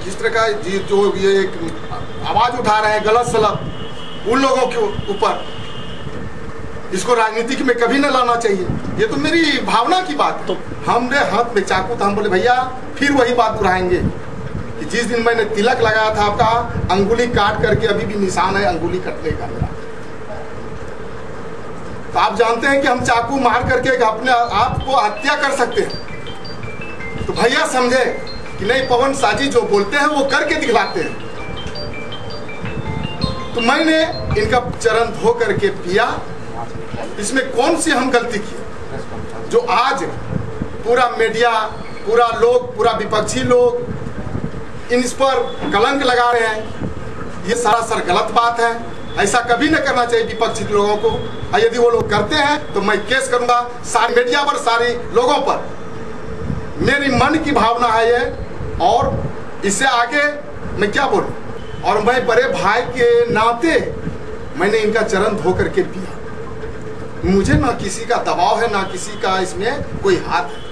जिस तरह का जो ये एक आवाज उठा रहे हैं गलत सलत उन लोगों के ऊपर, इसको राजनीति में कभी न लाना चाहिए। ये तो मेरी भावना की बात है। तो हमने हाथ में चाकू था, हम बोले भैया फिर वही बात दोहराएंगे कि जिस दिन मैंने तिलक लगाया था आपका अंगुली काट करके अभी भी निशान है अंगुली कटने का मेरा। तो आप जानते हैं कि हम चाकू मार करके अपने आप को हत्या कर सकते हैं। तो भैया समझे कि नहीं, पवन साजी जो बोलते हैं वो करके दिखलाते हैं। तो मैंने इनका चरण धो करके पिया। इसमें कौन सी हम गलती की जो आज पूरा मीडिया, पूरा लोग, पूरा विपक्षी लोग इन पर कलंक लगा रहे हैं। ये सरासर गलत बात है, ऐसा कभी न करना चाहिए विपक्षी लोगों को। और यदि वो लोग करते हैं तो मैं केस करूंगा सारे मीडिया पर, सारे लोगों पर। मेरी मन की भावना है ये, और इससे आगे मैं क्या बोलूं। और मैं बड़े भाई के नाते मैंने इनका चरण धो करके पिया। मुझे ना किसी का दबाव है, ना किसी का इसमें कोई हाथ है।